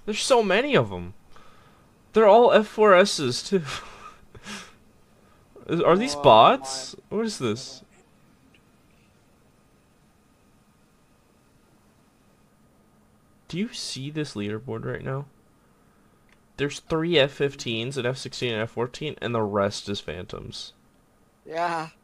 There's so many of them. They're all F4Ss too. Are these Oh my. bots? What is this? Do you see this leaderboard right now? There's 3 F15s, an F16, and F14, and the rest is Phantoms. Yeah.